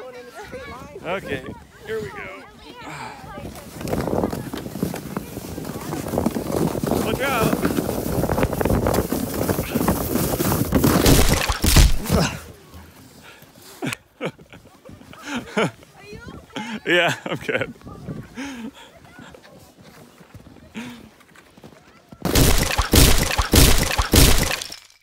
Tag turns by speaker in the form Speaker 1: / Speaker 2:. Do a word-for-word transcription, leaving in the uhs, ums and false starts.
Speaker 1: going in a straight line.
Speaker 2: Okay, here we go. Watch out!
Speaker 1: Are you okay?
Speaker 2: Yeah, I'm good.